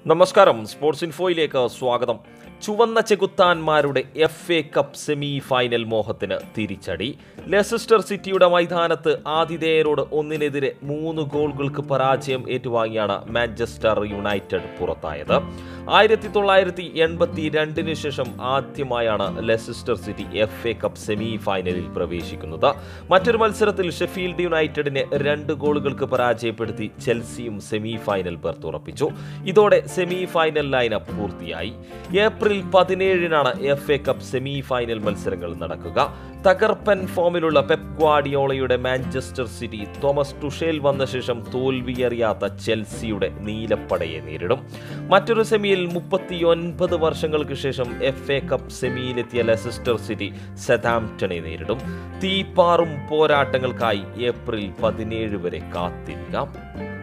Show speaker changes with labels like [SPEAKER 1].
[SPEAKER 1] നമസ്കാരം, സ്പോർട്സ് ഇൻഫോയിലേക്ക് സ്വാഗതം. ചുവന്ന ചെകുത്താന്മാരുടെ FA കപ്പ് സെമി ഫൈനൽ മോഹത്തിന് തിരിച്ചടി. ലെസ്റ്റർ സിറ്റിയുടെ മൈതാനത്ത് ആതിഥേയരോട് 1-നെതിരെ 3 ഗോളുകൾക്ക് പരാജയം ഏറ്റുവാങ്ങിയാണ് മാഞ്ചസ്റ്റർ യുണൈറ്റഡ് പുറത്തായത്. 1982 ശേഷം ആദ്യമായാണ് Leicester City FA cup semi ഫൈനലിൽ പ്രവേശിക്കുന്നത്. മറ്റൊരു മത്സരത്തിൽ ഷെഫീൽഡ് യുണൈറ്റഡിനെ 2 ഗോളുകൾക്ക് പരാജയപ്പെടുത്തി ചെൽസിയും സെമി ഫൈനൽ ബർത്ത് ഉറപ്പിച്ചു. ഇതോടെ സെമി ഫൈനൽ ലൈനപ്പ് പൂർത്തിയായി. ഏപ്രിൽ 17-നാണ് FA കപ്പ് സെമി ഫൈനൽ മത്സരങ്ങൾ നടക്കുക. തകർപ്പൻ ഫോമിലുള്ള പെപ് ഗ്വാർഡിയോളയുടെ മാഞ്ചസ്റ്റർ സിറ്റി തോമസ് ടുഷേൽ വന്ന ശേഷം തോൽവിയറിയാത്ത ചെൽസിയുടെ നീലപ്പടയെ നേരിടും. മറ്റൊരു സെമിയിൽ 39 വർഷങ്ങൾക്ക് ശേഷം FA കപ്പ് സെമിയിലെത്തിയ ലെസ്റ്റർ സിറ്റി സതാംപ്ടനെ നേരിടും. തീപ്പാറും പോരാട്ടങ്ങൾക്കായി ഏപ്രിൽ 17 വരെ കാത്തിരിക്കാം.